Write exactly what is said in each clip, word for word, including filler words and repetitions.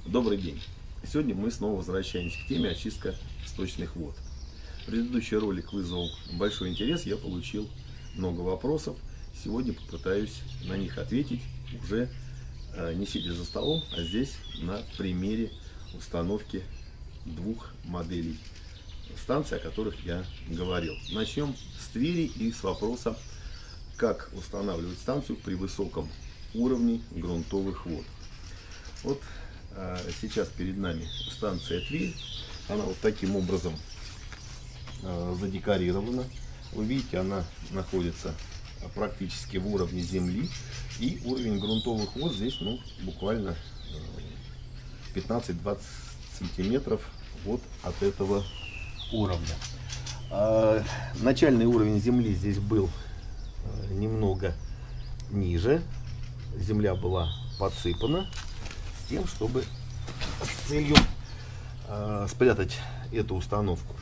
Добрый день! Сегодня мы снова возвращаемся к теме очистка сточных вод. Предыдущий ролик вызвал большой интерес, я получил много вопросов. Сегодня попытаюсь на них ответить, уже не сидя за столом, а здесь на примере установки двух моделей станций, о которых я говорил. Начнем с Твери и с вопроса, как устанавливать станцию при высоком уровне грунтовых вод. Вот а, сейчас перед нами станция Тверь. Она вот таким образом а, задекорирована. Вы видите, она находится практически в уровне земли. И уровень грунтовых вод здесь ну, буквально пятнадцать-двадцать сантиметров вот от этого уровня. А, начальный уровень земли здесь был а, немного ниже. Земля была подсыпана с тем, чтобы с целью э, спрятать эту установку.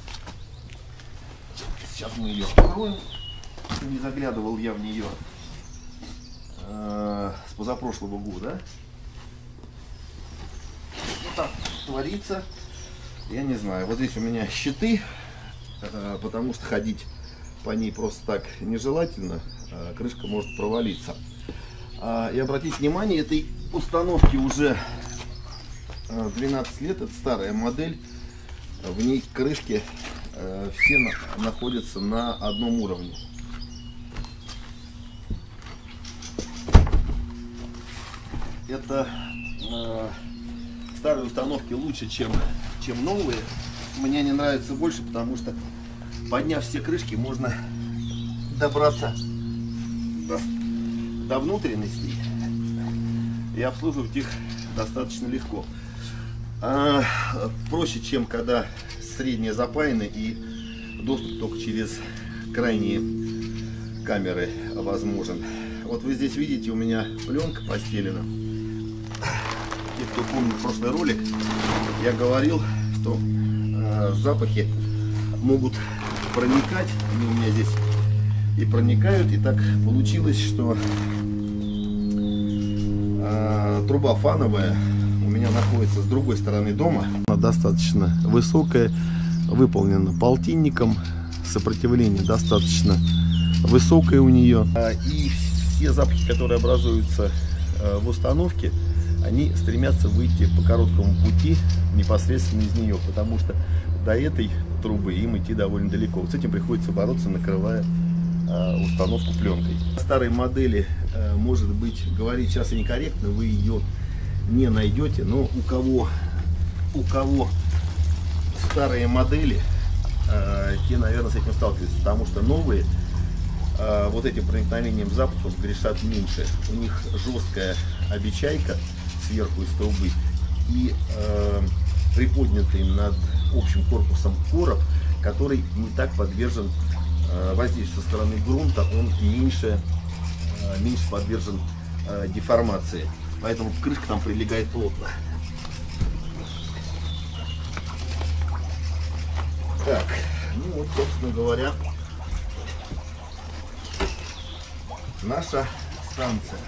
Сейчас мы ее откроем. Не заглядывал я в нее э, с позапрошлого года. Что там творится, я не знаю. Вот здесь у меня щиты, э, потому что ходить по ней просто так нежелательно. Э, крышка может провалиться. И обратите внимание, этой установке уже двенадцать лет, это старая модель, в ней крышки все находятся на одном уровне. Это э, старые установки лучше, чем, чем новые. Мне они нравятся больше, потому что, подняв все крышки, можно добраться до до внутренностей и обслуживать их достаточно легко. А, проще, чем когда средние запаяны и доступ только через крайние камеры возможен. Вот вы здесь видите, у меня пленка постелена. И кто помнит прошлый ролик, я говорил, что а, запахи могут проникать. Они у меня здесь и проникают, и так получилось, что э, труба фановая у меня находится с другой стороны дома. Она достаточно высокая, выполнена полтинником, сопротивление достаточно высокое у нее. И все запахи, которые образуются э, в установке, они стремятся выйти по короткому пути непосредственно из нее, потому что до этой трубы им идти довольно далеко. Вот с этим приходится бороться, накрывая установку пленкой. Старой модели, может быть, говорить сейчас и некорректно, вы ее не найдете, но у кого у кого старые модели, те, наверное, с этим сталкиваются, потому что новые вот этим проникновением запахов грешат меньше. У них жесткая обечайка сверху из трубы и э, приподнятый над общим корпусом короб, который не так подвержен воздействие со стороны грунта, он меньше, меньше подвержен деформации. Поэтому крышка там прилегает плотно. Так, ну вот, собственно говоря, наша станция.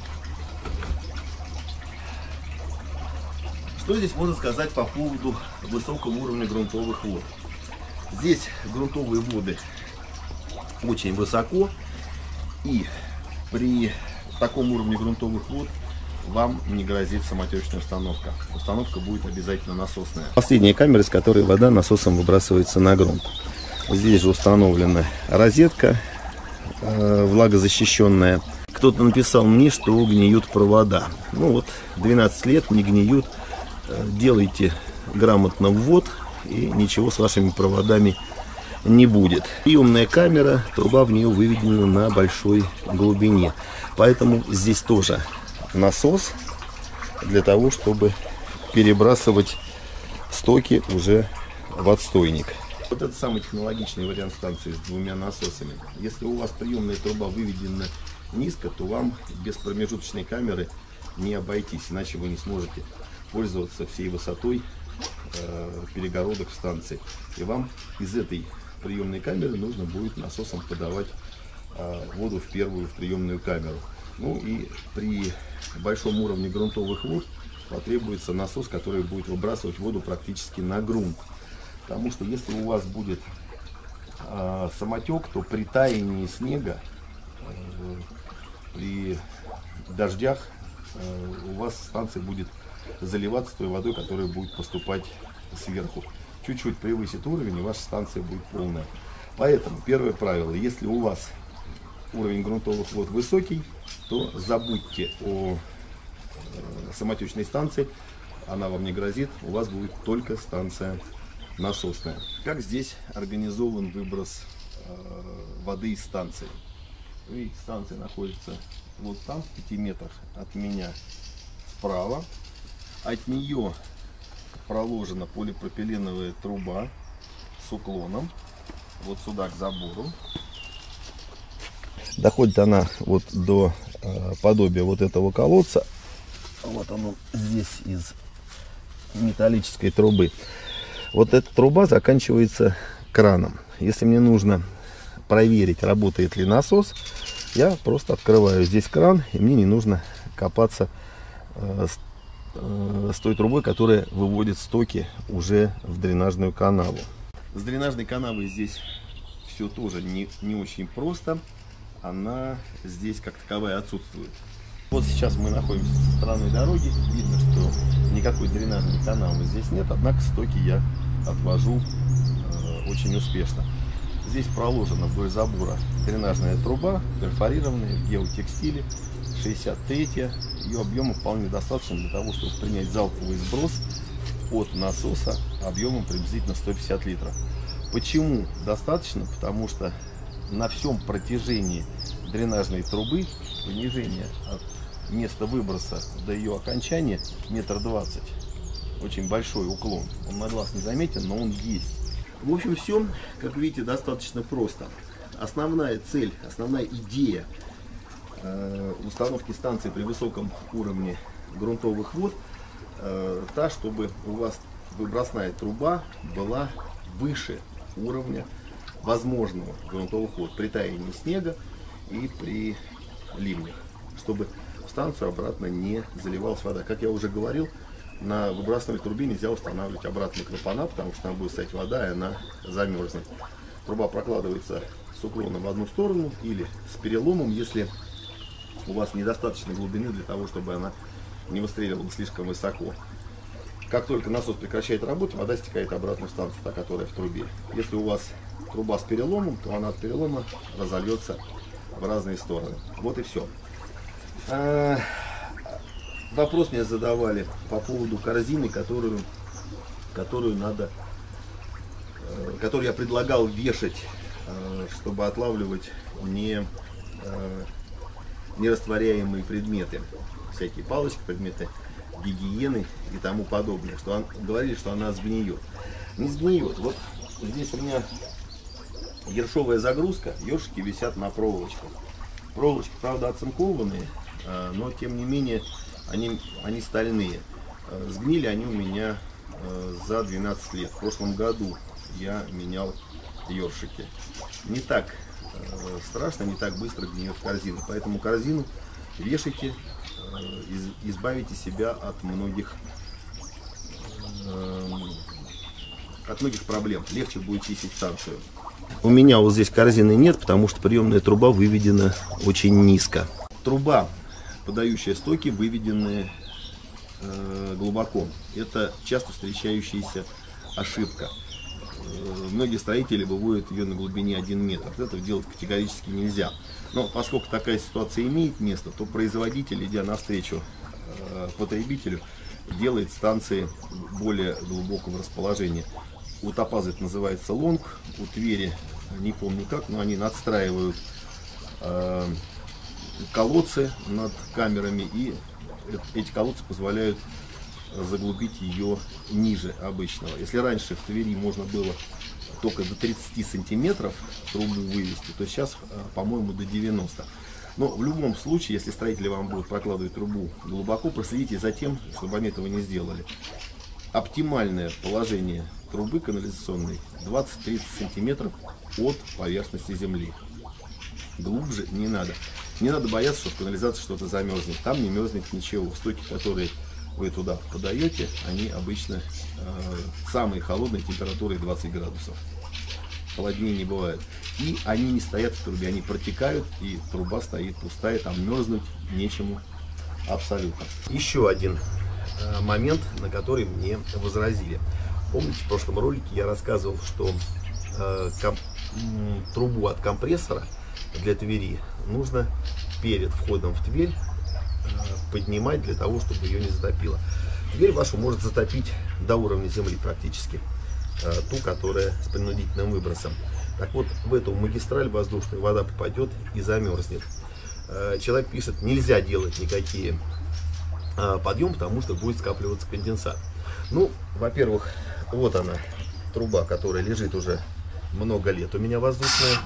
Что здесь можно сказать по поводу высокого уровня грунтовых вод? Здесь грунтовые воды очень высоко, и при таком уровне грунтовых вод вам не грозит самотечная установка. Установка будет обязательно насосная. Последняя камера, с которой вода насосом выбрасывается на грунт. Здесь же установлена розетка э, влагозащищенная. Кто-то написал мне, что гниют провода. Ну вот, двенадцать лет не гниют. Делайте грамотно ввод, и ничего с вашими проводами не будет. Приемная камера, труба в нее выведена на большой глубине, поэтому здесь тоже насос для того, чтобы перебрасывать стоки уже в отстойник. Вот это самый технологичный вариант станции с двумя насосами. Если у вас приемная труба выведена низко, то вам без промежуточной камеры не обойтись, иначе вы не сможете пользоваться всей высотой э, перегородок станции, и вам из этой приемной камеры нужно будет насосом подавать а, воду в первую в приемную камеру. Ну и при большом уровне грунтовых вод потребуется насос, который будет выбрасывать воду практически на грунт. Потому что если у вас будет э, самотек, то при таянии снега, э, при дождях э, у вас станция будет заливаться той водой, которая будет поступать сверху. Чуть-чуть превысит уровень, и ваша станция будет полная. Поэтому первое правило: если у вас уровень грунтовых вод высокий, то забудьте о э, самотечной станции, она вам не грозит, у вас будет только станция насосная. Как здесь организован выброс э, воды из станции? Видите, станция находится вот там, в пяти метрах от меня справа. От нее проложена полипропиленовая труба с уклоном вот сюда к забору. Доходит она вот до э, подобия вот этого колодца. Вот оно здесь из металлической трубы. Вот эта труба заканчивается краном. Если мне нужно проверить, работает ли насос, я просто открываю здесь кран, и мне не нужно копаться э, с, э, с той трубой, которая выводит стоки уже в дренажную канаву. С дренажной канавой здесь все тоже не, не очень просто. Она здесь как таковая отсутствует. Вот сейчас мы находимся со стороны дороги. Видно, что никакой дренажной канавы здесь нет, однако стоки я отвожу э, очень успешно. Здесь проложена вдоль забора дренажная труба, перфорированная в геотекстиле, шестьдесят три. Ее объема вполне достаточно для того, чтобы принять залповый сброс от насоса объемом приблизительно сто пятьдесят литров. Почему достаточно? Потому что на всем протяжении дренажной трубы понижение от места выброса до ее окончания метр двадцать. Очень большой уклон. Он на глаз не заметен, но он есть. В общем, все, как видите, достаточно просто. Основная цель, основная идея э, установки станции при высоком уровне грунтовых вод э, та, чтобы у вас выбросная труба была выше уровня возможного грунтовых вод при таянии снега и при ливнях, чтобы в станцию обратно не заливалась вода. Как я уже говорил, на выбрасываемой трубе нельзя устанавливать обратные клапана, потому что там будет стоять вода, и она замерзнет. Труба прокладывается с уклоном в одну сторону или с переломом, если у вас недостаточно глубины для того, чтобы она не выстреливала слишком высоко. Как только насос прекращает работу, вода стекает обратно в станцию, та, которая в трубе. Если у вас труба с переломом, то она от перелома разольется в разные стороны. Вот и все. А, вопрос мне задавали по поводу корзины, которую, которую надо, которую я предлагал вешать, чтобы отлавливать не, нерастворяемые предметы, всякие палочки, предметы гигиены и тому подобное. Что он, говорили, что она сгниет. Не сгниет. Вот здесь у меня ершовая загрузка, ершики висят на проволочках. Проволочки, правда, оцинкованные, но тем не менее они, они стальные. Сгнили они у меня за двенадцать лет. В прошлом году я менял ершики. Не так страшно, не так быстро гниет корзина. Поэтому корзину вешайте, избавите себя от многих от многих проблем. Легче будет чистить станцию. У меня вот здесь корзины нет, потому что приемная труба выведена очень низко. Труба, подающая стоки, выведены э, глубоко. Это часто встречающаяся ошибка. Э, многие строители выводят ее на глубине один метр. Это делать категорически нельзя. Но поскольку такая ситуация имеет место, то производитель, идя навстречу э, потребителю, делает станции более глубокого расположения. У Топаза это называется лонг, у Твери, не помню как, но они надстраивают э, колодцы над камерами, и эти колодцы позволяют заглубить ее ниже обычного. Если раньше в Твери можно было только до тридцати сантиметров трубу вывести, то сейчас, по-моему, до девяноста. Но в любом случае, если строители вам будут прокладывать трубу глубоко, проследите за тем, чтобы они этого не сделали. Оптимальное положение трубы канализационной двадцать-тридцать сантиметров от поверхности земли. Глубже не надо. Не надо бояться, что в канализации что-то замерзнет. Там не мерзнет ничего. Стойки, которые вы туда подаете, они обычно э, самые холодные, температурой двадцать градусов. Холоднее не бывает. И они не стоят в трубе, они протекают, и труба стоит пустая, там мерзнуть нечему абсолютно. Еще один э, момент, на который мне возразили. Помните, в прошлом ролике я рассказывал, что э, комп, м, трубу от компрессора для Твери нужно перед входом в Тверь э, поднимать для того, чтобы ее не затопило. Тверь вашу может затопить до уровня земли практически, э, ту, которая с принудительным выбросом. Так вот, в эту магистраль воздушная вода попадет и замерзнет. Э, человек пишет, нельзя делать никакие э, подъемы, потому что будет скапливаться конденсат. Ну, во-первых, вот она, труба, которая лежит уже много лет у меня воздушная.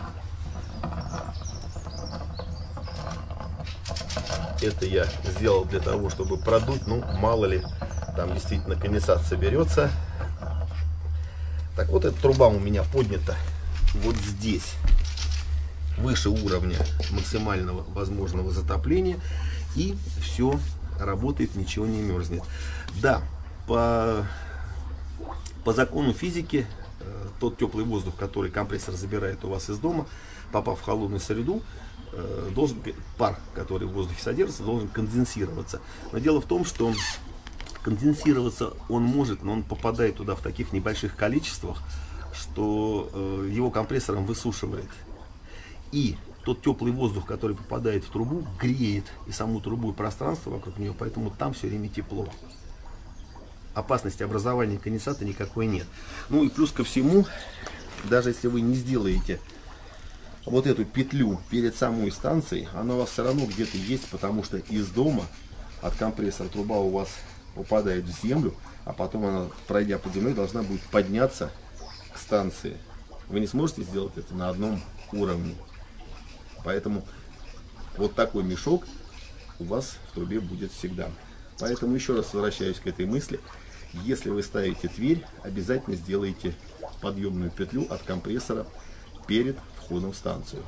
Это я сделал для того, чтобы продуть, ну, мало ли, там действительно конденсат соберется. Так вот, эта труба у меня поднята вот здесь, выше уровня максимального возможного затопления, и все работает, ничего не мерзнет. Да, по, по закону физики, тот теплый воздух, который компрессор забирает у вас из дома, попав в холодную среду, должен, пар, который в воздухе содержится, должен конденсироваться. Но дело в том, что конденсироваться он может, но он попадает туда в таких небольших количествах, что э, его компрессором высушивает. И тот теплый воздух, который попадает в трубу, греет и саму трубу, и пространство вокруг нее, поэтому там все время тепло. Опасности образования конденсата никакой нет. Ну и плюс ко всему, даже если вы не сделаете вот эту петлю перед самой станцией, она у вас все равно где-то есть, потому что из дома от компрессора труба у вас упадает в землю, а потом она, пройдя под землей, должна будет подняться к станции. Вы не сможете сделать это на одном уровне. Поэтому вот такой мешок у вас в трубе будет всегда. Поэтому еще раз возвращаюсь к этой мысли. Если вы ставите Тверь, обязательно сделайте подъемную петлю от компрессора перед входом в станцию.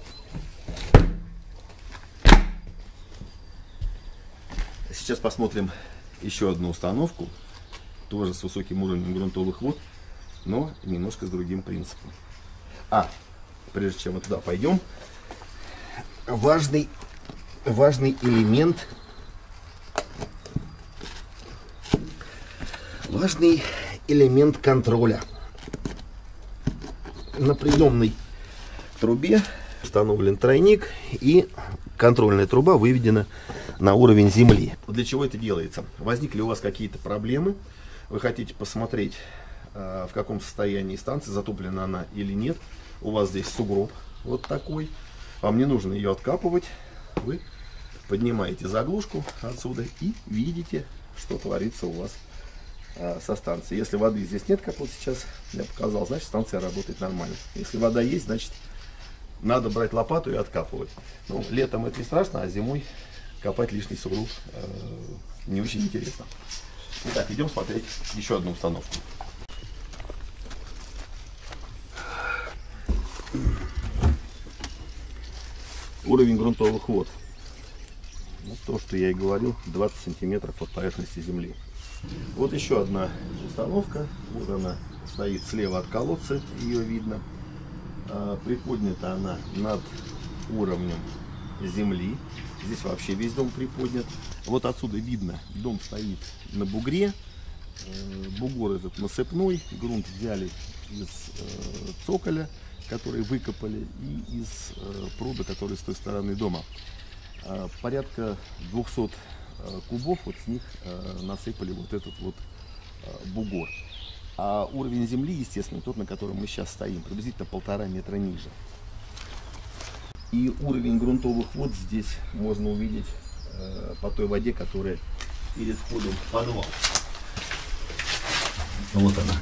Сейчас посмотрим еще одну установку, тоже с высоким уровнем грунтовых вод, но немножко с другим принципом. А, прежде чем мы туда пойдем, важный, важный элемент, важный элемент контроля. На приемной трубе установлен тройник, и контрольная труба выведена на уровень земли. Для чего это делается? Возникли у вас какие-то проблемы, вы хотите посмотреть, в каком состоянии станция, затоплена она или нет. У вас здесь сугроб вот такой, вам не нужно ее откапывать, вы поднимаете заглушку отсюда и видите, что творится у вас со станции. Если воды здесь нет, как вот сейчас я показал, значит станция работает нормально. Если вода есть, значит надо брать лопату и откапывать. Ну, летом это не страшно, а зимой копать лишний сугроб э, не очень интересно. Итак, идем смотреть еще одну установку. Уровень грунтовых вод. Вот то, что я и говорил, двадцать сантиметров от поверхности земли. Вот еще одна установка. Вот она стоит слева от колодца, ее видно. А, приподнята она над уровнем земли. Здесь вообще весь дом приподнят. Вот отсюда видно, дом стоит на бугре. Бугор этот насыпной. Грунт взяли из э, цоколя, который выкопали, и из э, пруда, который с той стороны дома. Э, порядка двухсот э, кубов, вот с них э, насыпали вот этот вот э, бугор. А уровень земли, естественно, тот, на котором мы сейчас стоим, приблизительно полтора метра ниже. И уровень грунтовых вод здесь можно увидеть э, по той воде, которая перед входом в подвал. Вот она.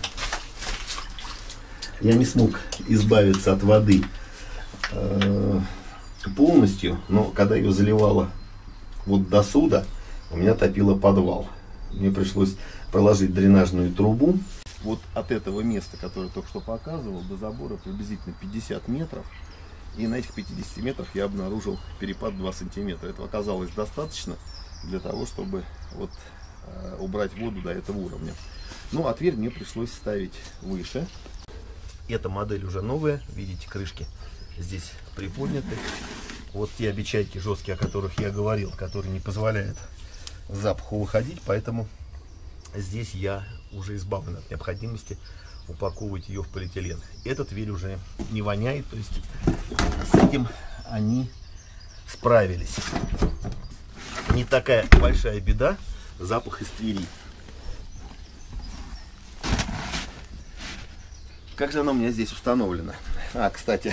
Я не смог избавиться от воды э, полностью, но когда ее заливало вот до сюда, у меня топило подвал. Мне пришлось проложить дренажную трубу. Вот от этого места, которое только что показывал, до забора приблизительно пятьдесят метров. И на этих пятидесяти метрах я обнаружил перепад два сантиметра. Этого оказалось достаточно для того, чтобы вот, э, убрать воду до этого уровня. Ну, а дверь мне пришлось ставить выше. Эта модель уже новая. Видите, крышки здесь приподняты. Вот те обечайки жесткие, о которых я говорил, которые не позволяют запаху выходить. Поэтому здесь я уже избавлен от необходимости упаковывать ее в полиэтилен. Этот дверь уже не воняет, то есть с этим они справились. Не такая большая беда запах из двери. Как же она у меня здесь установлена? А, кстати,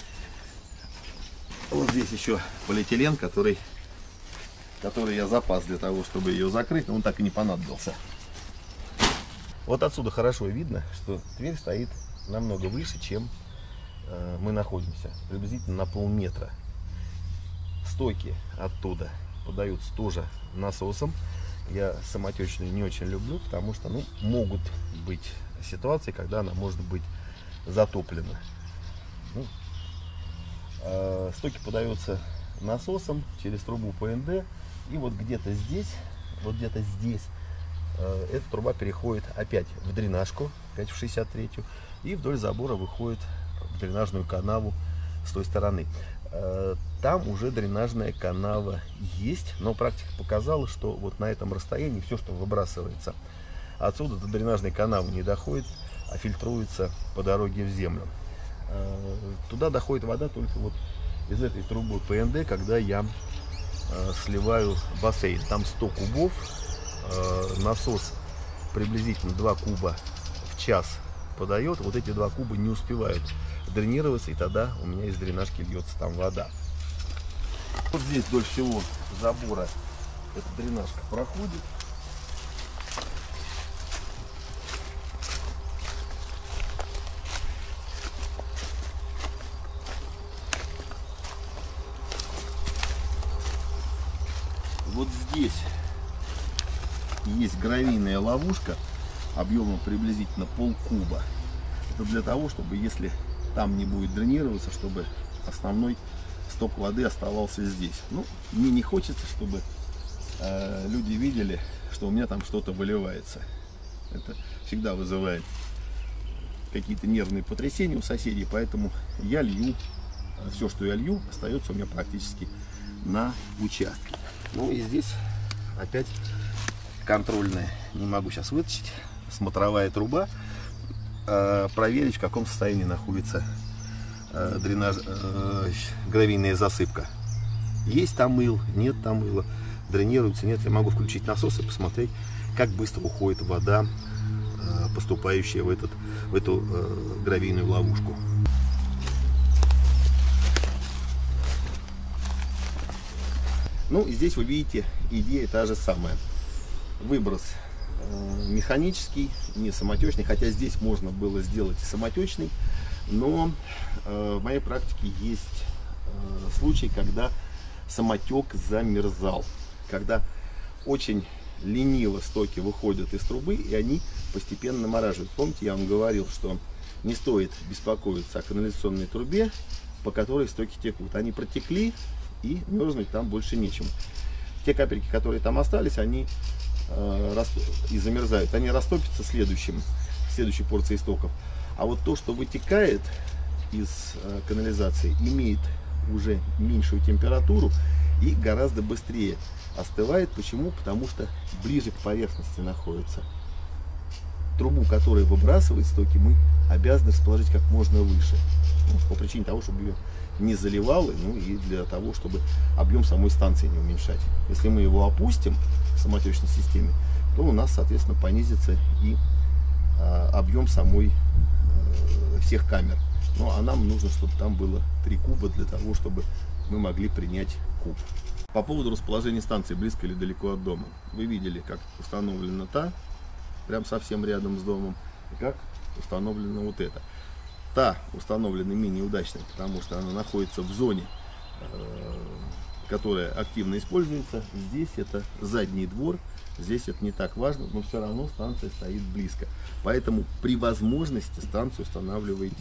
вот здесь еще полиэтилен, который, который я запас для того, чтобы ее закрыть, но он так и не понадобился. Вот отсюда хорошо видно, что дверь стоит намного выше, чем э, мы находимся. Приблизительно на полметра. Стойки оттуда подаются тоже насосом. Я самотечную не очень люблю, потому что ну, могут быть ситуации, когда она может быть затоплена. Ну, э, стойки подаются насосом через трубу П Н Д. И вот где-то здесь, вот где-то здесь эта труба переходит опять в дренажку, опять в шестьдесят третью, и вдоль забора выходит в дренажную канаву с той стороны. Там уже дренажная канава есть, но практика показала, что вот на этом расстоянии все, что выбрасывается отсюда, до дренажной канавы не доходит, а фильтруется по дороге в землю. Туда доходит вода только вот из этой трубы П Н Д, когда я сливаю бассейн. Там сто кубов. Насос приблизительно два куба в час подает. Вот эти два куба не успевают дренироваться, и тогда у меня из дренажки льется там вода. Вот здесь вдоль всего забора эта дренажка проходит. Вот здесь есть гравийная ловушка объемом приблизительно полкуба. Это для того, чтобы если там не будет дренироваться, чтобы основной сток воды оставался здесь. Ну, мне не хочется, чтобы э, люди видели, что у меня там что-то выливается. Это всегда вызывает какие-то нервные потрясения у соседей, поэтому я лью, все, что я лью, остается у меня практически на участке. Ну и здесь опять контрольная, не могу сейчас вытащить, смотровая труба, э, проверить, в каком состоянии находится э, дренаж, э, гравийная засыпка. Есть там мыл, нет там мыла, дренируется, нет. Я могу включить насос и посмотреть, как быстро уходит вода, э, поступающая в, этот, в эту э, гравийную ловушку. Ну, здесь вы видите, идея та же самая. Выброс э, механический, не самотечный, хотя здесь можно было сделать и самотечный, но э, в моей практике есть э, случай, когда самотек замерзал, когда очень лениво стоки выходят из трубы и они постепенно намораживают. Помните, я вам говорил, что не стоит беспокоиться о канализационной трубе, по которой стоки текут. Они протекли, и мерзнуть там больше нечем. Те капельки, которые там остались, они э, и замерзают. Они растопятся следующим, следующей порцией стоков. А вот то, что вытекает из э, канализации, имеет уже меньшую температуру и гораздо быстрее остывает. Почему? Потому что ближе к поверхности находится. Трубу, которая выбрасывает стоки, мы обязаны расположить как можно выше. Ну, по причине того, чтобы ее не заливало, ну и для того, чтобы объем самой станции не уменьшать. Если мы его опустим в самотечной системе, то у нас, соответственно, понизится и а, объем самой а, всех камер. Ну а нам нужно, чтобы там было три куба для того, чтобы мы могли принять куб. По поводу расположения станции, близко или далеко от дома. Вы видели, как установлена та, прям совсем рядом с домом, и как установлена вот эта. Та установлена менее удачной, потому что она находится в зоне, которая активно используется. Здесь это задний двор, здесь это не так важно, но все равно станция стоит близко. Поэтому при возможности станцию устанавливайте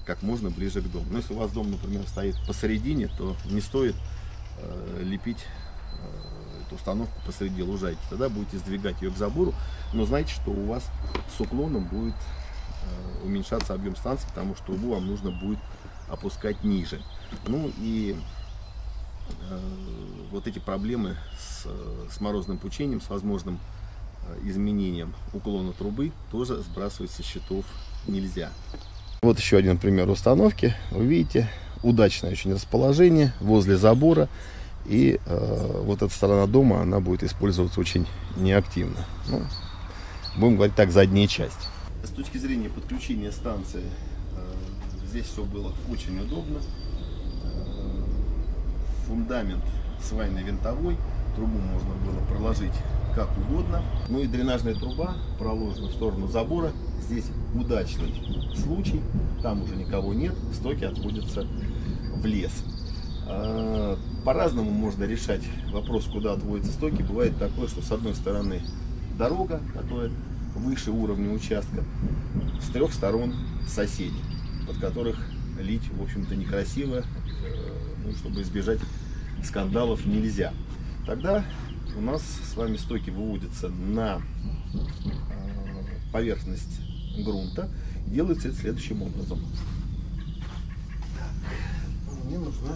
как можно ближе к дому. Но если у вас дом, например, стоит посередине, то не стоит э, лепить э, эту установку посреди лужайки. Тогда будете сдвигать ее к забору, но знайте, что у вас с уклоном будет э, уменьшаться объем станции, потому что трубу вам нужно будет опускать ниже. Ну и э, вот эти проблемы с, с морозным пучением, с возможным э, изменением уклона трубы тоже сбрасывать со счетов нельзя. Вот еще один пример установки. Вы видите, удачное очень расположение возле забора. И э, вот эта сторона дома, она будет использоваться очень неактивно. Ну, будем говорить так, задняя часть. С точки зрения подключения станции, э, здесь все было очень удобно. Э, фундамент свайный винтовой. Трубу можно было проложить как угодно. Ну и дренажная труба проложена в сторону забора. Здесь удачный случай. Там уже никого нет. Стоки отводятся в лес. По-разному можно решать вопрос, куда отводятся стоки. Бывает такое, что с одной стороны дорога, которая выше уровня участка, с трех сторон соседи, под которых лить, в общем-то, некрасиво, ну, чтобы избежать скандалов, нельзя. Тогда у нас с вами стоки выводятся на поверхность грунта. Делается это следующим образом. Так, мне нужна,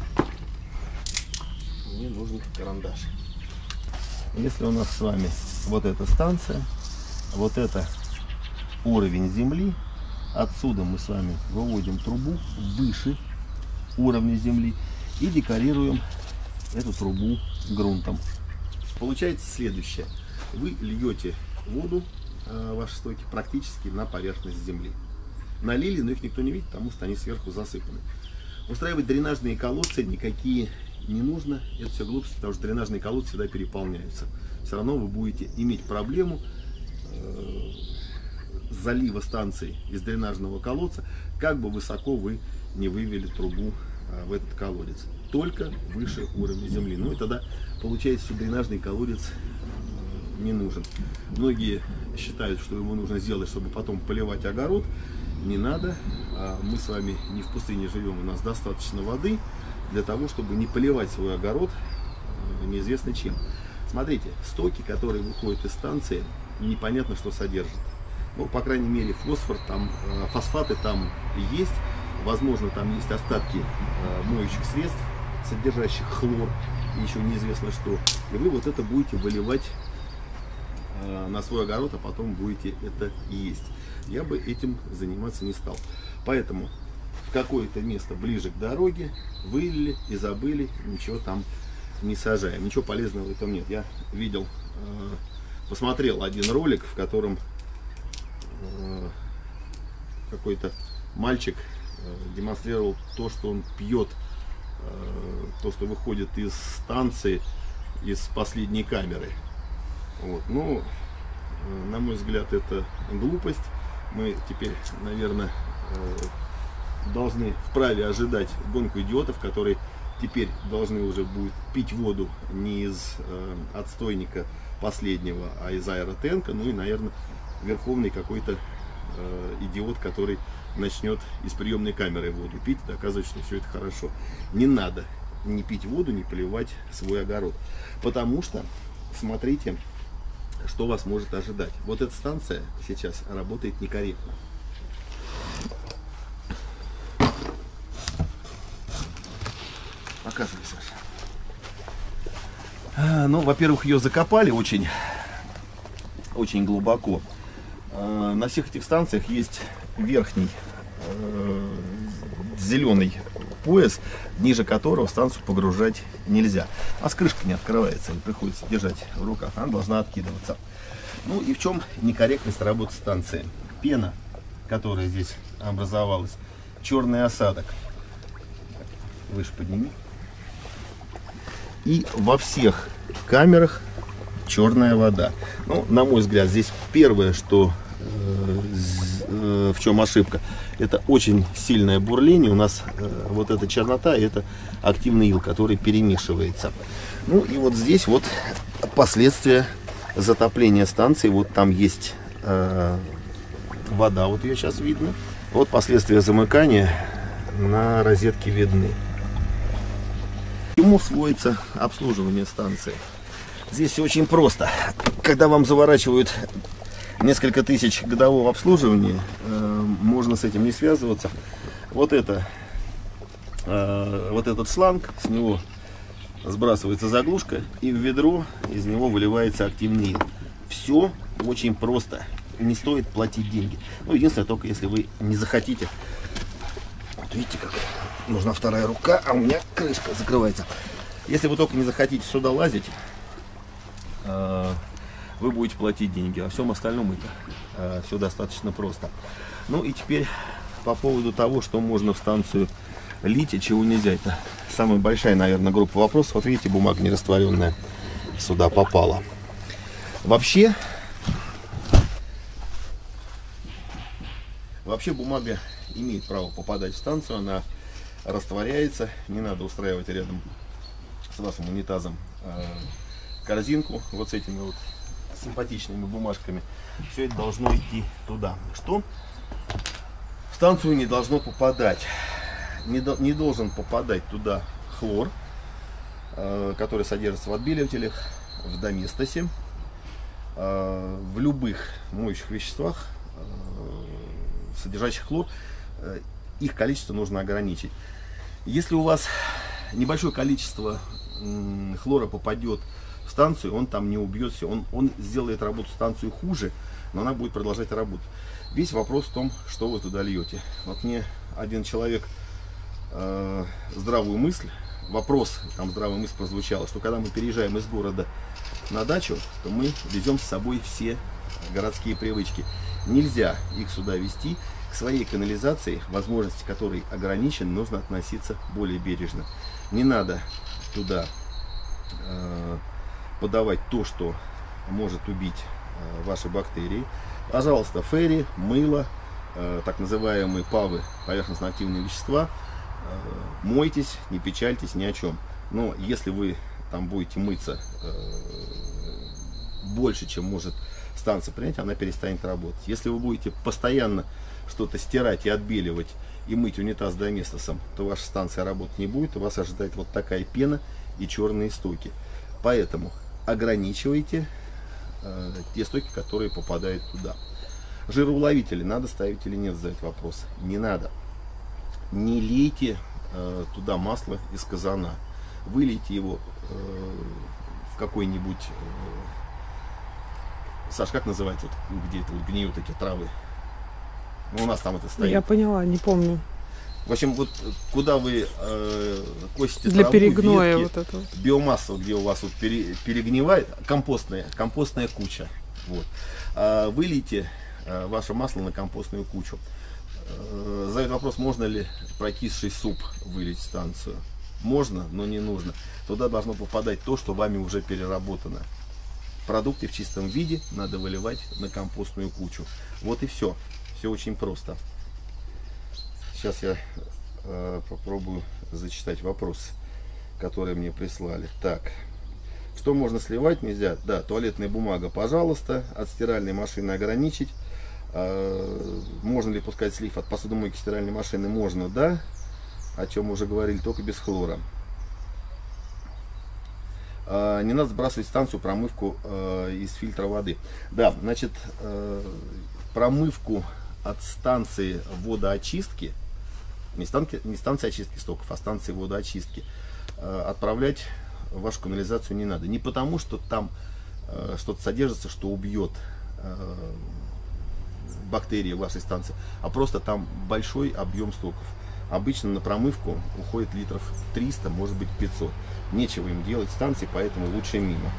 мне нужен карандаш. Если у нас с вами вот эта станция, вот это уровень земли, отсюда мы с вами выводим трубу выше уровня земли и декорируем эту трубу грунтом. Получается следующее. Вы льете воду, э, ваши стоки, практически на поверхность земли. Налили, но их никто не видит, потому что они сверху засыпаны. Устраивать дренажные колодцы никакие не нужно. Это все глупости, потому что дренажные колодцы всегда переполняются. Все равно вы будете иметь проблему э, залива станции из дренажного колодца, как бы высоко вы не вывели трубу э, в этот колодец. Только выше уровня земли. Ну и тогда получается, что дренажный колодец не нужен. Многие считают, что его нужно сделать, чтобы потом поливать огород. Не надо. Мы с вами не в пустыне живем, у нас достаточно воды для того, чтобы не поливать свой огород неизвестно чем. Смотрите, стоки, которые выходят из станции, непонятно, что содержат. Ну, по крайней мере, фосфор там, фосфаты там есть. Возможно, там есть остатки моющих средств, содержащих хлор, и еще неизвестно что. И вы вот это будете выливать э, на свой огород, а потом будете это есть. Я бы этим заниматься не стал. Поэтому в какое-то место ближе к дороге вылили и забыли, ничего там не сажаем. Ничего полезного в этом нет. Я видел, э, посмотрел один ролик, в котором э, какой-то мальчик демонстрировал то, что он пьет, то, что выходит из станции, из последней камеры. Вот. Ну, на мой взгляд, это глупость. Мы теперь, наверное, должны вправе ожидать гонку идиотов, которые теперь должны уже будут пить воду не из отстойника последнего, а из аэротенка. Ну и, наверное, верховный какой-то идиот, который начнет из приемной камеры воду пить, доказывать, что все это хорошо. Не надо не пить воду, не поливать свой огород. Потому что, смотрите, что вас может ожидать. Вот эта станция сейчас работает некорректно. Показывай, Саша. А, ну, во-первых, ее закопали очень, очень глубоко. А, на всех этих станциях есть верхний э, зеленый пояс, ниже которого станцию погружать нельзя. А с крышкой не открывается, и приходится держать в руках, она должна откидываться. Ну и в чем некорректность работы станции? Пена, которая здесь образовалась, черный осадок. Выше подними. И во всех камерах черная вода. Ну, на мой взгляд, здесь первое, что в чем ошибка, это очень сильное бурление. У нас э, вот эта чернота, это активный ил, который перемешивается. Ну и вот здесь вот последствия затопления станции. Вот там есть э, вода, вот ее сейчас видно. Вот последствия замыкания на розетке видны. Чему сводится обслуживание станции? Здесь все очень просто. Когда вам заворачивают несколько тысяч годового обслуживания, э, можно с этим не связываться. Вот это, э, вот этот шланг, с него сбрасывается заглушка, и в ведро из него выливается активный ил. Все очень просто. Не стоит платить деньги. Ну, единственное, только если вы не захотите. Вот видите, как нужна вторая рука, а у меня крышка закрывается. Если вы только не захотите сюда лазить, э, вы будете платить деньги. О всем остальном это э, все достаточно просто. Ну и теперь по поводу того, что можно в станцию лить и чего нельзя. Это самая большая, наверное, группа вопросов. Вот видите, бумага нерастворенная сюда попала. Вообще, вообще бумага имеет право попадать в станцию, она растворяется. Не надо устраивать рядом с вашим унитазом э, корзинку вот с этими вот симпатичными бумажками. Все это должно идти туда. Что в станцию не должно попадать? Не, до, не должен попадать туда хлор, э, который содержится в отбеливателях, в доместосе, э, в любых моющих веществах, э, содержащих хлор. Э, их количество нужно ограничить. Если у вас небольшое количество э, хлора попадет в станцию, он там не убьет все, он, он сделает работу станцию хуже, но она будет продолжать работать. Весь вопрос в том, что вы туда льете. Вот мне один человек э, здравую мысль, вопрос, там здравая мысль прозвучала, что когда мы переезжаем из города на дачу, то мы везем с собой все городские привычки. Нельзя их сюда везти. К своей канализации, возможности которой ограничены, нужно относиться более бережно. Не надо туда э, подавать то, что может убить э, ваши бактерии. Пожалуйста, ферри, мыло, э, так называемые павы, поверхностно-активные вещества, э, мойтесь, не печальтесь ни о чем. Но если вы там будете мыться э, больше, чем может станция принять, она перестанет работать. Если вы будете постоянно что-то стирать и отбеливать и мыть унитаз доместосом, то ваша станция работать не будет, и вас ожидает вот такая пена и черные стойки. Поэтому ограничивайте э, те стойки, которые попадают туда. Жироуловители надо ставить или нет, задать вопрос. Не надо. Не лейте э, туда масло из казана. Вылейте его э, в какой-нибудь... Э, Саш, как называется, вот, где это вот гниют эти травы? Ну, у нас там это стоит. Я поняла, не помню. В общем, вот куда вы э, косите для траву, перегноя ветки, вот это. Биомасса, где у вас вот пере, перегнивает, компостная, компостная куча. Вот. А вылейте э, ваше масло на компостную кучу. Э, задают вопрос, можно ли прокисший суп вылить в станцию. Можно, но не нужно. Туда должно попадать то, что вами уже переработано. Продукты в чистом виде надо выливать на компостную кучу. Вот и все. Все очень просто. Сейчас я э, попробую зачитать вопрос, который мне прислали. Так, что можно сливать, нельзя? Да, туалетная бумага, пожалуйста. От стиральной машины ограничить. Э, можно ли пускать слив от посудомойки стиральной машины? Можно, да. О чем мы уже говорили, только без хлора. Э, не надо сбрасывать в станцию промывку э, из фильтра воды. Да, значит, э, промывку от станции водоочистки, не станции, не станции очистки стоков, а станции водоочистки, э, отправлять в вашу канализацию не надо. Не потому, что там э, что-то содержится, что убьет э, бактерии в вашей станции, а просто там большой объем стоков. Обычно на промывку уходит литров триста, может быть пятьсот. Нечего им делать в станции, поэтому лучше мимо.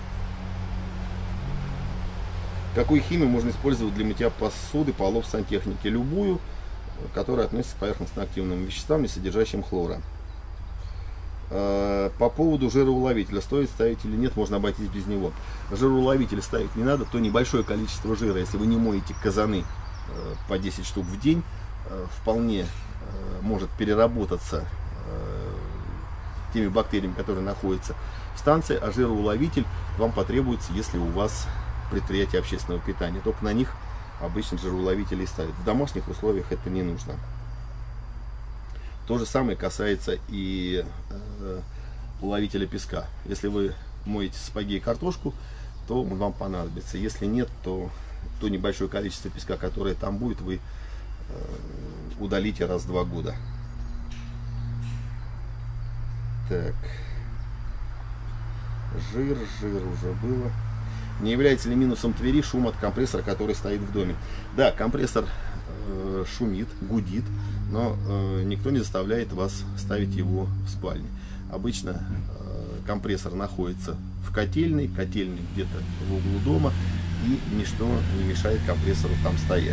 Какую химию можно использовать для мытья посуды, полов, сантехники? Любую, которая относится к поверхностно-активным веществам, не содержащим хлора. По поводу жироуловителя, стоит ставить или нет, можно обойтись без него. Жироуловитель ставить не надо, то небольшое количество жира, если вы не моете казаны по десять штук в день, вполне может переработаться теми бактериями, которые находятся в станции, а жироуловитель вам потребуется, если у вас предприятия общественного питания. Только на них обычно жируловители ставят. В домашних условиях это не нужно. То же самое касается и э, уловителя песка. Если вы моете сапоги и картошку, то он вам понадобится. Если нет, то то небольшое количество песка, которое там будет, вы э, удалите раз в два года. Так. Жир, жир уже было. Не является ли минусом Твери шум от компрессора, который стоит в доме? Да, компрессор э, шумит, гудит, но э, никто не заставляет вас ставить его в спальне. Обычно э, компрессор находится в котельной, котельной где-то в углу дома, и ничто не мешает компрессору там стоять.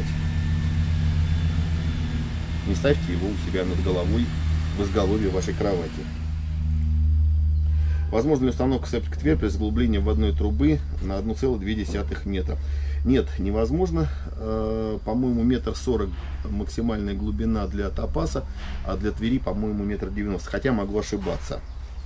Не ставьте его у себя над головой в изголовье вашей кровати. Возможно ли установка септика Тверь при заглублении вводной трубы на одна целая две десятых метра? Нет, невозможно. По-моему, метр сорок максимальная глубина для Топаса, а для Твери, по-моему, метр девяносто. Хотя могу ошибаться.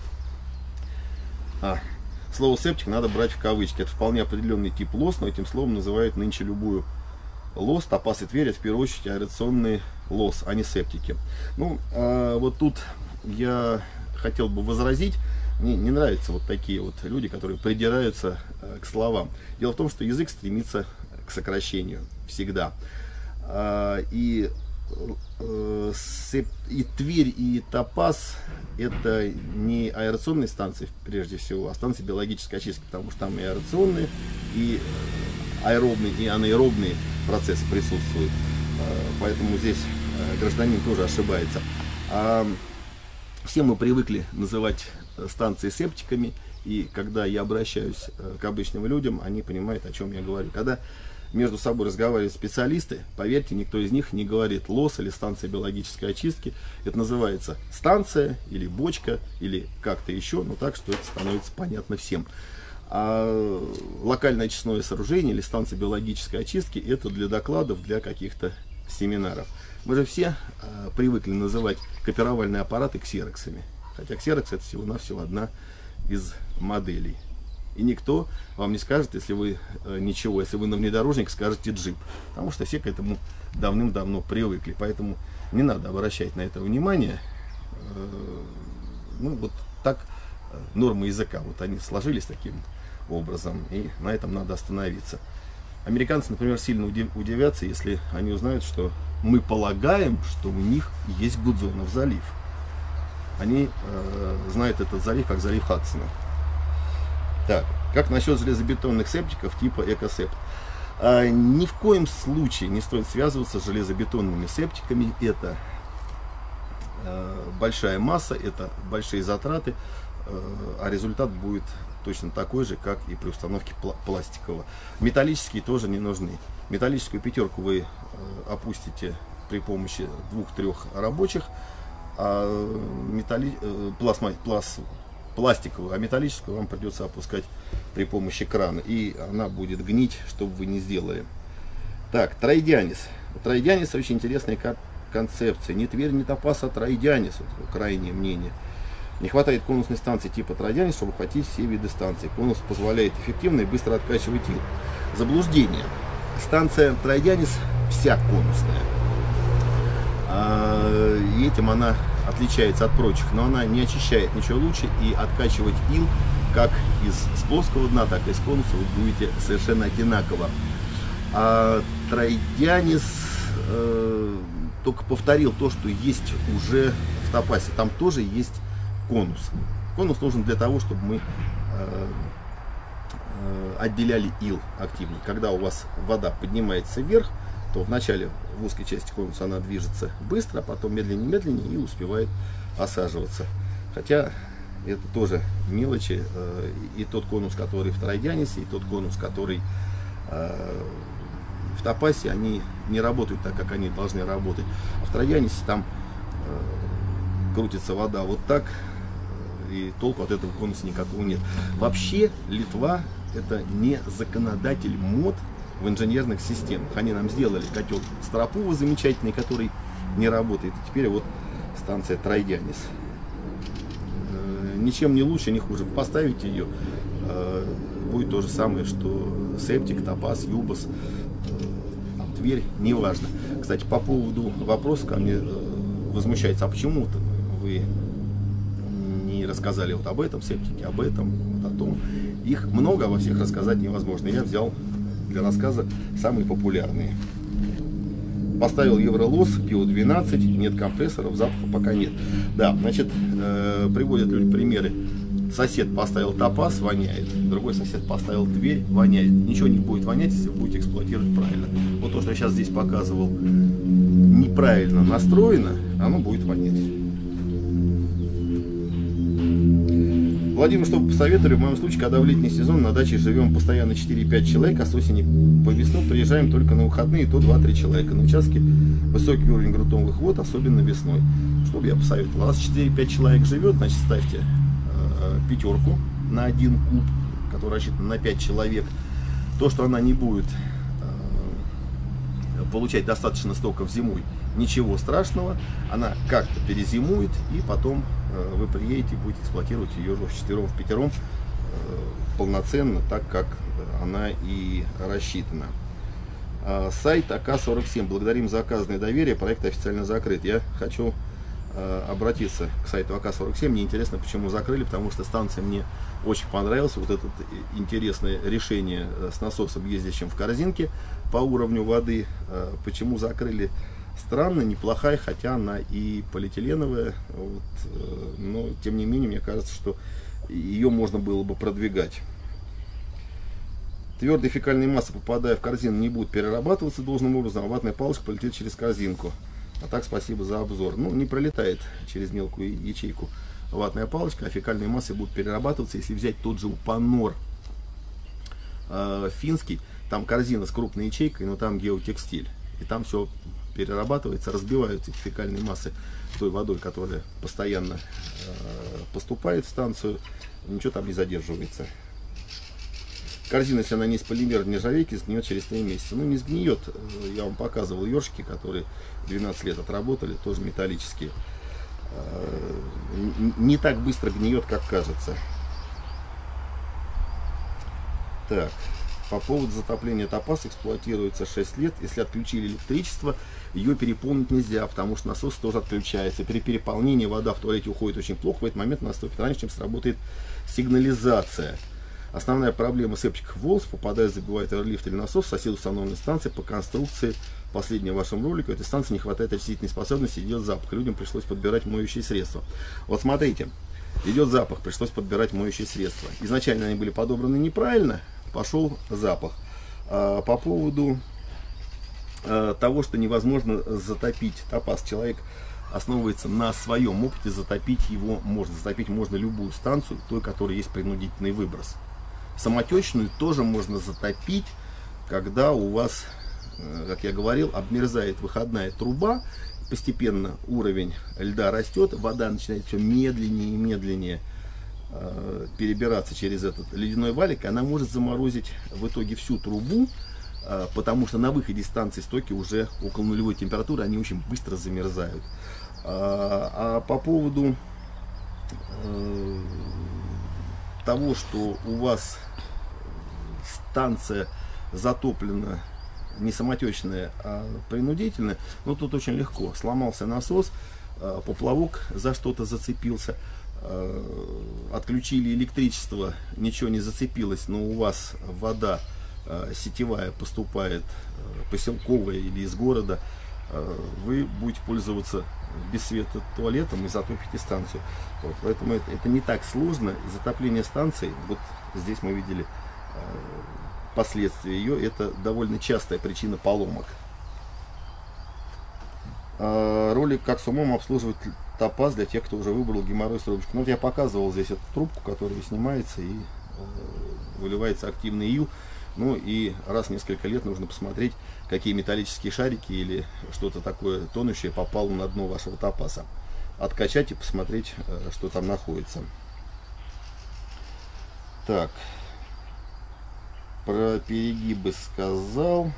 А, слово септик надо брать в кавычки. Это вполне определенный тип лос, но этим словом называют нынче любую лос. Топас и Тверь — это в первую очередь аэрационный лос, а не септики. Ну, а вот тут я хотел бы возразить. Мне не нравятся вот такие вот люди, которые придираются э, к словам. Дело в том, что язык стремится к сокращению всегда. А, и, э, сеп, и Тверь, и Топас — это не аэрационные станции, прежде всего, а станции биологической очистки, потому что там и аэрационные, и аэробные, и анаэробные процессы присутствуют. А, поэтому здесь э, гражданин тоже ошибается. А, все мы привыкли называть станции септиками, и когда я обращаюсь к обычным людям, они понимают, о чем я говорю. Когда между собой разговаривают специалисты, поверьте, никто из них не говорит лос или станция биологической очистки. Это называется станция или бочка или как-то еще, но так, что это становится понятно всем. А локальное очистное сооружение или станция биологической очистки — это для докладов, для каких-то семинаров. Мы же все а, привыкли называть копировальные аппараты ксероксами. Хотя ксерокс — это всего-навсего одна из моделей. И никто вам не скажет, если вы э, ничего, если вы на внедорожник, скажете джип. Потому что все к этому давным-давно привыкли. Поэтому не надо обращать на это внимание. Э, ну, вот так э, нормы языка, вот они сложились таким образом. И на этом надо остановиться. Американцы, например, сильно удивятся, если они узнают, что мы полагаем, что у них есть Гудзонов залив. Они э, знают этот залив как залив Хадсона. Так, как насчет железобетонных септиков типа Экосепт? А, ни в коем случае не стоит связываться с железобетонными септиками. Это э, большая масса, это большие затраты, э, а результат будет точно такой же, как и при установке пла пластикового. Металлические тоже не нужны. Металлическую пятерку вы э, опустите при помощи двух-трех рабочих, а металли... пластма... пласт... пластиковую, а металлическую вам придется опускать при помощи крана. И она будет гнить, что бы вы ни сделали. Так, Тройдянис. Тройдянис очень интересная концепция. Не Тверь, не Топас, а Тройдянис. Вот крайнее мнение. Не хватает конусной станции типа Тройдянис, чтобы охватить все виды станций. Конус позволяет эффективно и быстро откачивать ил. Заблуждение. Станция Тройдянис вся конусная. И этим она отличается от прочих, но она не очищает ничего лучше, и откачивать ил как из с плоского дна, так и из конуса вы будете совершенно одинаково. А Тройдянис э, только повторил то, что есть уже в Топасе. Там тоже есть конус. Конус нужен для того, чтобы мы э, э, отделяли ил активно. Когда у вас вода поднимается вверх, то вначале в узкой части конуса она движется быстро, а потом медленнее-медленнее и успевает осаживаться. Хотя это тоже мелочи. И тот конус, который в Тройдянисе, и тот конус, который в Топасе, они не работают так, как они должны работать. А в Тройдянисе там крутится вода вот так, и толку от этого конуса никакого нет. Вообще Литва — это не законодатель мод в инженерных системах. Они нам сделали котел Старопува замечательный, который не работает. И теперь вот станция Тройдянис. Ничем не лучше, не хуже. Поставить ее, будет то же самое, что Септик, Топас, Юбас, Тверь, неважно. Кстати, по поводу вопроса ко мне возмущается, а почему вы не рассказали вот об этом септике, об этом, вот о том. Их много, а во всех рассказать невозможно. Я взял для рассказа самые популярные. Поставил Евролос, Био двенадцать, нет компрессоров, запаха пока нет. Да, значит, э, приводят люди примеры. Сосед поставил Топаз, воняет. Другой сосед поставил Тверь, воняет. Ничего не будет вонять, если вы будете эксплуатировать правильно. Вот то, что я сейчас здесь показывал, неправильно настроено, оно будет вонять. Владимир, что бы посоветовали, в моем случае, когда в летний сезон на даче живем постоянно четыре-пять человек, а с осени по весну приезжаем только на выходные, то два-три человека. На участке высокий уровень грунтовых вод, особенно весной. Что бы я посоветовал? Раз четыре-пять человек живет, значит ставьте э, пятерку на один куб, который рассчитан на пять человек. То, что она не будет э, получать достаточно стоков зимой, ничего страшного, она как-то перезимует, и потом э, вы приедете и будете эксплуатировать ее в четвером, в пятером э, полноценно, так как она и рассчитана. Э, сайт А К сорок семь. Благодарим за оказанное доверие, проект официально закрыт. Я хочу э, обратиться к сайту А К сорок семь. Мне интересно, почему закрыли, потому что станция мне очень понравилась. Вот это интересное решение с насосом, ездящим в корзинке по уровню воды. Э, почему закрыли? Странно, неплохая, хотя она и полиэтиленовая, вот, но тем не менее, мне кажется, что ее можно было бы продвигать. Твердая фекальная масса, попадая в корзину, не будет перерабатываться должным образом, а ватная палочка полетит через корзинку. А так, спасибо за обзор. Ну, не пролетает через мелкую ячейку ватная палочка, а фекальные массы будут перерабатываться. Если взять тот же Упанор э, финский, там корзина с крупной ячейкой, но там геотекстиль, и там все перерабатывается, разбиваются эти фекальные массы той водой, которая постоянно э, поступает в станцию, ничего там не задерживается. Корзина, если она не из полимера, не нержавейки, сгниет через три месяца. Ну, не сгниет, я вам показывал ёршики, которые двенадцать лет отработали, тоже металлические. Э, не так быстро гниет, как кажется. Так. По поводу затопления Топаз, эксплуатируется шесть лет. Если отключили электричество, ее переполнить нельзя, потому что насос тоже отключается. При переполнении вода в туалете уходит очень плохо. В этот момент наступит раньше, чем сработает сигнализация. Основная проблема септиков волос: попадает, забивает эрлифт или насос в соседу установленной станции. По конструкции последнего в вашем ролике, этой станции не хватает очистительной способности, идет запах. Людям пришлось подбирать моющие средства. Вот смотрите, идет запах, пришлось подбирать моющие средства. Изначально они были подобраны неправильно, пошел запах. А, по поводу а, того, что невозможно затопить Топаз, человек основывается на своем опыте. Затопить его можно. Затопить можно любую станцию, той, которой есть принудительный выброс. Самотечную тоже можно затопить, когда у вас, как я говорил, обмерзает выходная труба, постепенно уровень льда растет, вода начинает все медленнее и медленнее перебираться через этот ледяной валик, она может заморозить в итоге всю трубу, потому что на выходе станции стоки уже около нулевой температуры, они очень быстро замерзают. А по поводу того, что у вас станция затоплена не самотечная, а принудительная, ну тут очень легко. Сломался насос, поплавок за что-то зацепился, отключили электричество, ничего не зацепилось, но у вас вода сетевая поступает, поселковая или из города, вы будете пользоваться без света туалетом и затопите станцию. Вот, поэтому это, это не так сложно. Затопление станции, вот здесь мы видели последствия ее, это довольно частая причина поломок. Ролик «Как с умом обслуживать Топаз» для тех, кто уже выбрал геморрой с трубочкой. Ну, вот я показывал здесь эту трубку, которая снимается и выливается активный ил. Ну и раз в несколько лет нужно посмотреть, какие металлические шарики или что-то такое тонущее попало на дно вашего Топаза. Откачать и посмотреть, что там находится. Так, про перегибы сказал.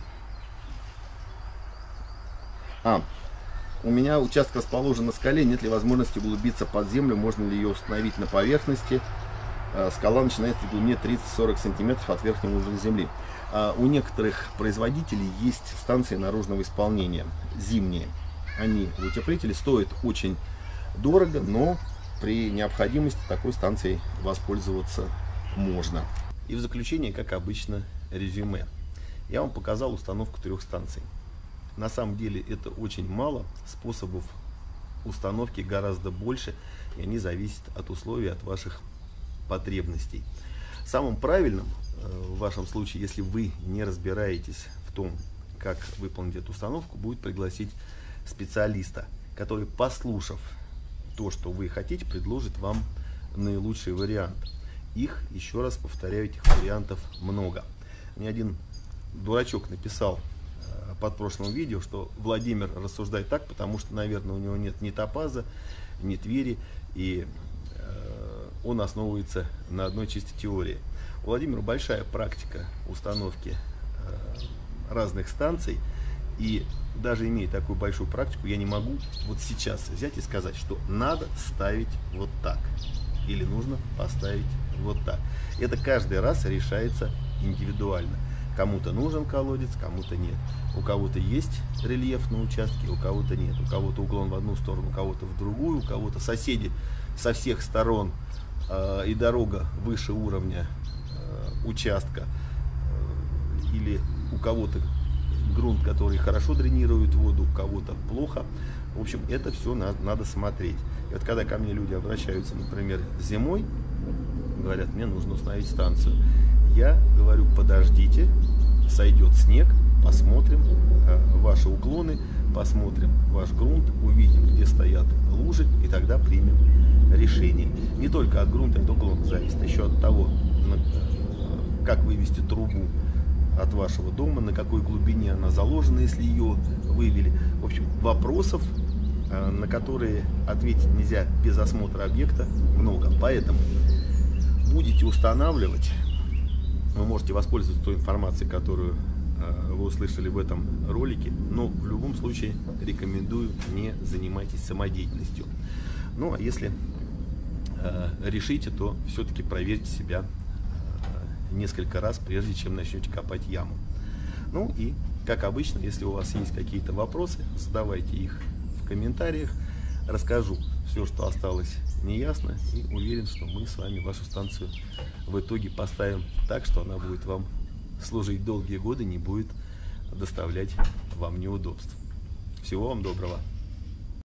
А, у меня участок расположен на скале, нет ли возможности углубиться под землю, можно ли ее установить на поверхности? скала начинается в глубине тридцать-сорок сантиметров от верхнего уровня земли. У некоторых производителей есть станции наружного исполнения, зимние. Они в утеплителе стоят очень дорого, но при необходимости такой станцией воспользоваться можно. И в заключение, как обычно, резюме. Я вам показал установку трех станций. На самом деле это очень мало, способов установки гораздо больше, и они зависят от условий, от ваших потребностей. Самым правильным в вашем случае, если вы не разбираетесь в том, как выполнить эту установку, будет пригласить специалиста, который, послушав то, что вы хотите, предложит вам наилучший вариант. Их, еще раз повторяю, этих вариантов много. Мне один дурачок написал под прошлым видео, что Владимир рассуждает так, потому что, наверное, у него нет ни топаза, ни твери, и э, он основывается на одной чистой теории. У Владимира большая практика установки э, разных станций, и даже имея такую большую практику, я не могу вот сейчас взять и сказать, что надо ставить вот так, или нужно поставить вот так. Это каждый раз решается индивидуально. Кому-то нужен колодец, кому-то нет. У кого-то есть рельеф на участке, у кого-то нет. У кого-то уклон в одну сторону, у кого-то в другую, у кого-то соседи со всех сторон э, и дорога выше уровня э, участка. Э, или у кого-то грунт, который хорошо дренирует воду, у кого-то плохо. В общем, это все надо, надо смотреть. И вот когда ко мне люди обращаются, например, зимой, говорят, мне нужно установить станцию. Я говорю, подождите, сойдет снег, посмотрим э, ваши уклоны, посмотрим ваш грунт, увидим, где стоят лужи, и тогда примем решение. Не только от грунта и от уклона зависит, еще от того, на, э, как вывести трубу от вашего дома, на какой глубине она заложена, если ее вывели. В общем, вопросов, э, на которые ответить нельзя без осмотра объекта, много. Поэтому будете устанавливать, вы можете воспользоваться той информацией, которую э, вы услышали в этом ролике, но в любом случае рекомендую, не занимайтесь самодеятельностью. Ну а если э, решите, то все-таки проверьте себя э, несколько раз, прежде чем начнете копать яму. Ну и, как обычно, если у вас есть какие-то вопросы, задавайте их в комментариях, расскажу все, что осталось неясно, и уверен, что мы с вами вашу станцию в итоге поставим так, что она будет вам служить долгие годы, не будет доставлять вам неудобств. Всего вам доброго!